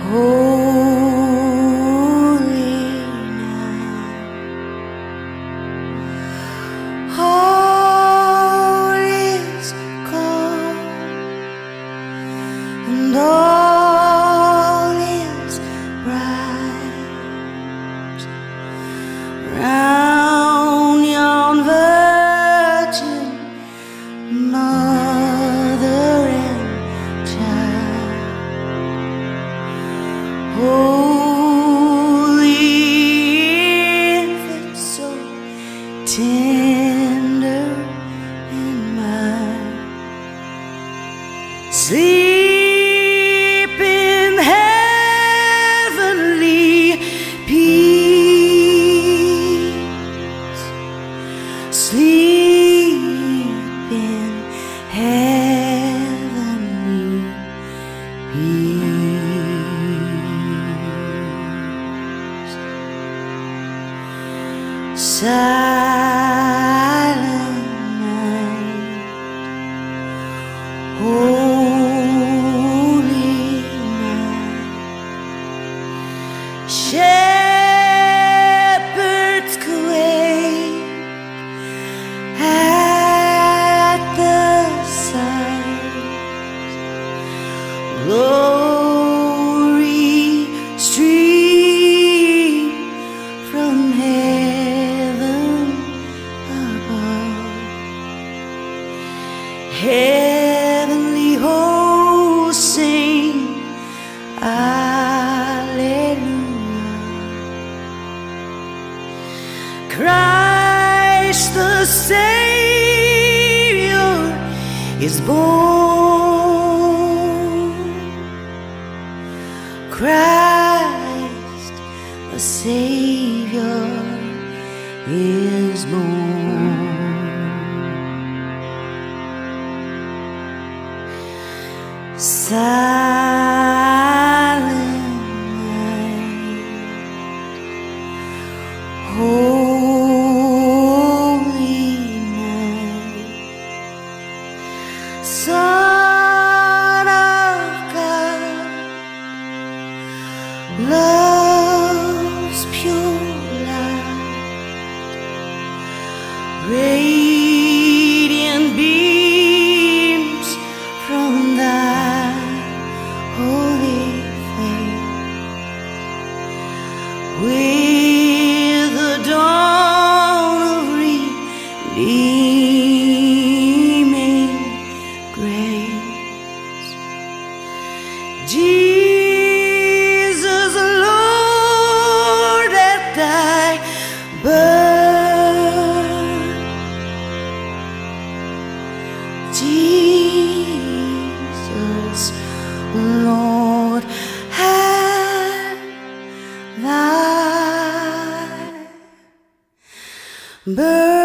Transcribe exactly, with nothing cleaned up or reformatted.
holy night. All is calm and all is bright round yon virgin mother and child. Holy infant, so tender and mild, sleep in heavenly peace, sleep in heavenly peace. Silent night, holy night. Shepherds quake at the sight. Glory stream from heaven above. Heavenly hosts sing Alleluia. Christ the Savior is born. Christ the Savior is born. Silent night, holy night. Son of God, love's pure light, radiant beams from thy holy face. With the dawn of redeeming grace, Jesus, Lord, at thy birth, Jesus, Lord, at thy birth.